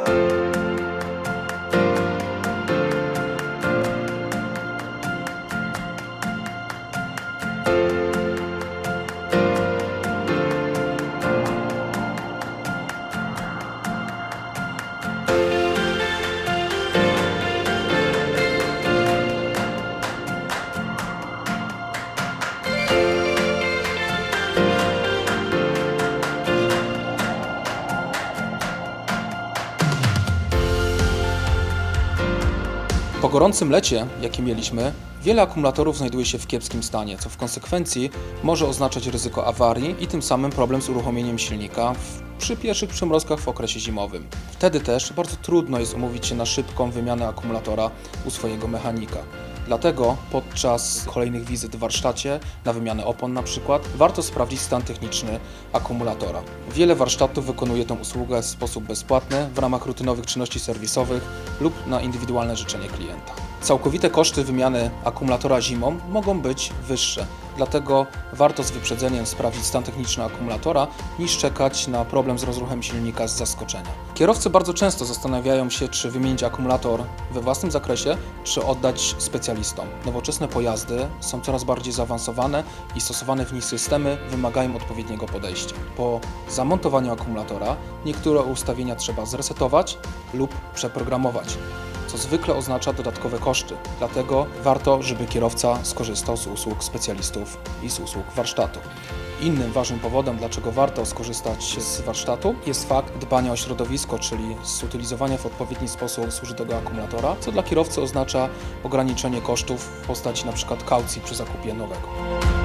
Po gorącym lecie, jaki mieliśmy, wiele akumulatorów znajduje się w kiepskim stanie, co w konsekwencji może oznaczać ryzyko awarii i tym samym problem z uruchomieniem silnika przy pierwszych przymrozkach w okresie zimowym. Wtedy też bardzo trudno jest umówić się na szybką wymianę akumulatora u swojego mechanika. Dlatego podczas kolejnych wizyt w warsztacie, na wymianę opon na przykład, warto sprawdzić stan techniczny akumulatora. Wiele warsztatów wykonuje tę usługę w sposób bezpłatny w ramach rutynowych czynności serwisowych lub na indywidualne życzenie klienta. Całkowite koszty wymiany akumulatora zimą mogą być wyższe, dlatego warto z wyprzedzeniem sprawdzić stan techniczny akumulatora niż czekać na problem z rozruchem silnika z zaskoczenia. Kierowcy bardzo często zastanawiają się, czy wymienić akumulator we własnym zakresie, czy oddać specjalistom. Nowoczesne pojazdy są coraz bardziej zaawansowane i stosowane w nich systemy wymagają odpowiedniego podejścia. Po zamontowaniu akumulatora niektóre ustawienia trzeba zresetować lub przeprogramować, co zwykle oznacza dodatkowe koszty. Dlatego warto, żeby kierowca skorzystał z usług specjalistów i z usług warsztatu. Innym ważnym powodem, dlaczego warto skorzystać z warsztatu, jest fakt dbania o środowisko, czyli zutylizowania w odpowiedni sposób zużytego akumulatora, co dla kierowcy oznacza ograniczenie kosztów w postaci np. kaucji przy zakupie nowego.